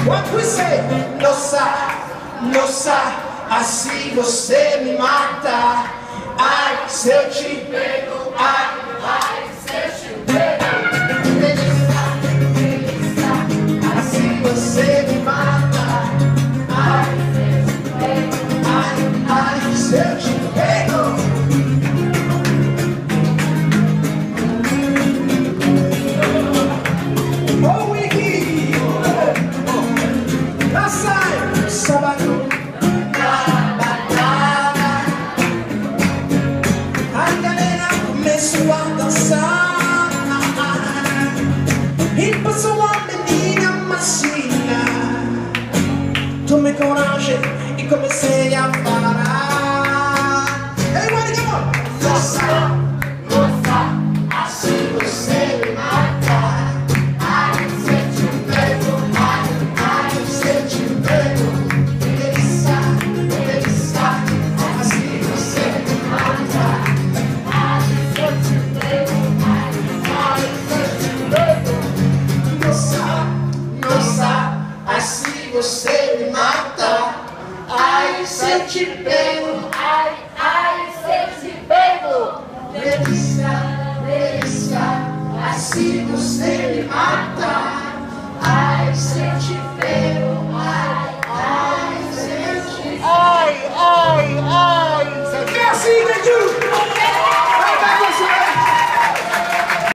What we say? Nossa, assim você me mata. Ai, se eu te pego, ai, se eu te pego. Delícia, assim você me mata. Ai, se eu te pego. Oh, Wiki! Na saia, sábado, na balada. A galera começou a dançar e passou uma menina macia. Tomei coragem e comecei a parar. Hey, what come on? Nossa, assim você me mata. Ai, se eu te pego, ai, se eu te pego. Delícia, assim você me mata. Ai, se eu te pego, ai, se eu te pego. Nossa, assim você me mata. Ai, se eu te pego, Ai, se eu te pego. delícia, assim você me mata.